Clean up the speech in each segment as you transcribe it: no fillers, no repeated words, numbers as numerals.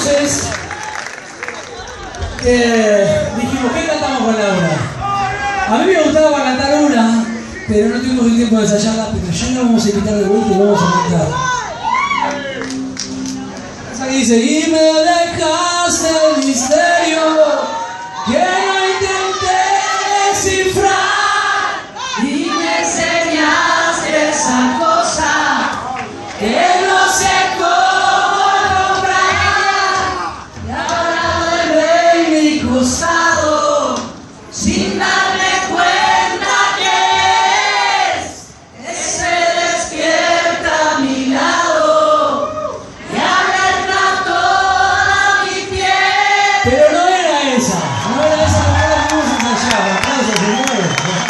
Entonces, dijimos, ¿qué cantamos con Laura? A mí me gustaba cantar una, pero no tuvimos el tiempo de ensayarla, pero ya la vamos a invitar de vuelta y vamos a cantar. Esa que dice, y me dejaste el misterio que no intenté descifrar, y me enseñaste esa cosa que no sé cómo comprar, y ahora duele en mi costado sin darme cuenta que se despierta a mi lado y alerta toda mi piel. Pero no era esa la que vamos a ensayar. Aplausos, señores.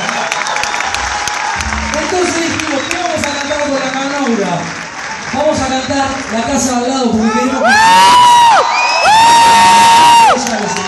Entonces dijimos, ¿qué vamos a cantar con la canaura? Vamos a cantar La casa al lado porque queremos que...